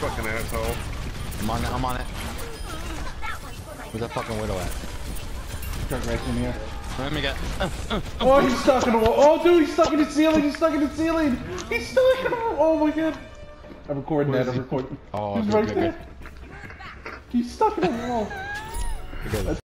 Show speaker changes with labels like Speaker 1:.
Speaker 1: fucking asshole.
Speaker 2: I'm on it, I'm on it. Where's that fucking widow at?
Speaker 3: Truck right in here.
Speaker 2: Let me get.
Speaker 3: Oh, he's stuck in the wall. Oh, dude, he's stuck in the ceiling. He's stuck in the ceiling. He's stuck in the wall. Oh my god. I'm recording that. I'm recording.
Speaker 2: Oh,
Speaker 3: He's
Speaker 2: good,
Speaker 3: right
Speaker 2: good,
Speaker 3: there.
Speaker 2: good.
Speaker 3: He's stuck in the wall.
Speaker 2: Good.